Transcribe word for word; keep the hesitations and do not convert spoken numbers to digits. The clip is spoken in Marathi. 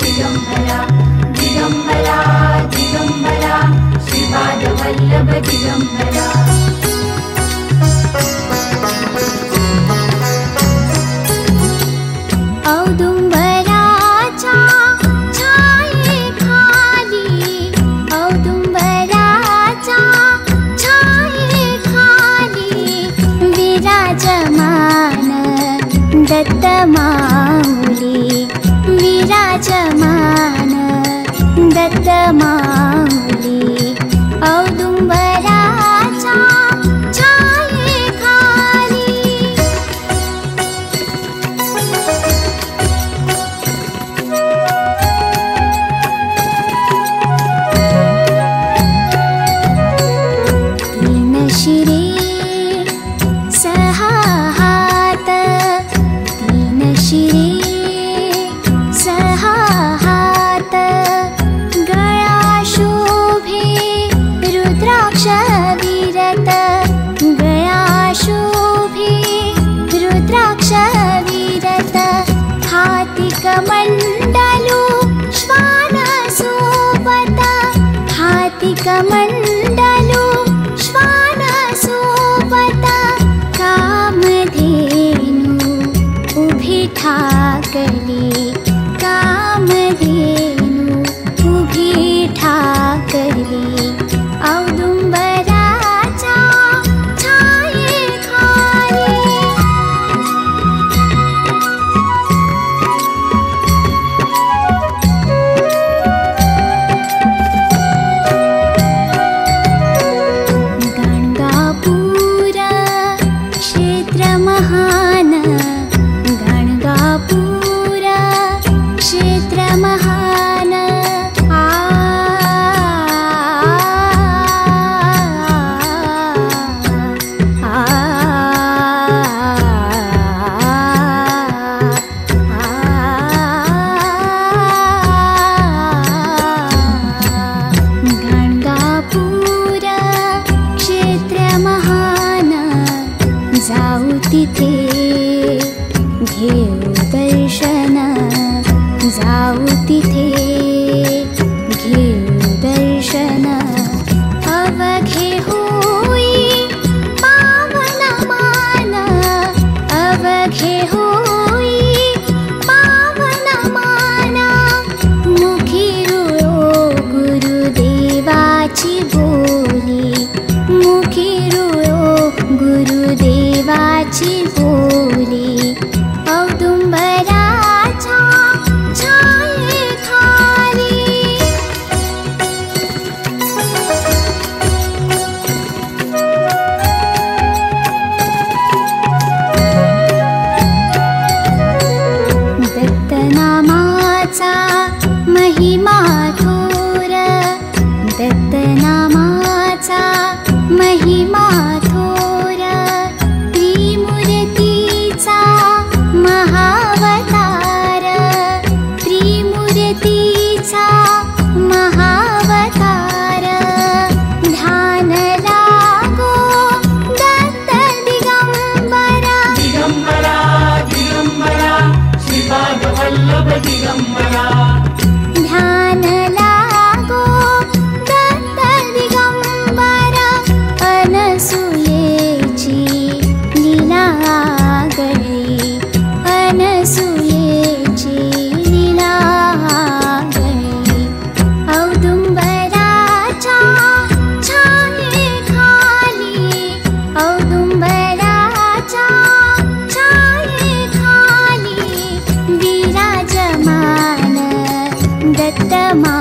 दिगंबरा दिगंबरा दिगंबरा श्रीपाद वल्लभ दिगंबरा। औदुंबराच्या छायेखाली औदुंबराच्या छायेखाली विराजमान दत्तमाऊली विराजमान दत्तमाऊली औदुंबराच्या छायेखाली। तीन शिरे सहा हात तीन शिरे सहा हात गळा शोभे रुद्राक्ष विरत गळा शोभे रुद्राक्ष विरत हाती कमंडलू श्वान सोबत हाती कमंडलू श्वान सोबत कामधेनु उभी ठाकली कामधेनु उभी ठाकली औदुंबराच्या छायेखाली। गणगापूर क्षेत्र महान गणगापूर क्षेत्र महान आ आ गणगापूर क्षेत्र महान जाऊ तिथे घेऊ दर्शन जाऊ तिथे घेऊ दर्शन अवघे होई पावन मान अवघे होई पावन मान मुखी रुळो गुरुदेवाची बोली मुखी रुळो गुरुदेवाची बोली औदुंबराच्या छायेखाली। दत्तनामाचा महिमा थोर दत्तनामाचा महिमा थोर त्रिमूर्तीचा महावतार त्रिमूर्तीचा महावतार ध्यान लागो दत्त दिगंबरा दिगंबरा दिगंबरा श्रीपाद वल्लभ दिगंबरा। ध्यान लागो दत्त दिगंबरा अनसूयेची लीला गळी अनसूयेची लीला गळी औदुंबराच्या छायेखाली औदुंबराच्या छायेखाली विराजमान दत्तमा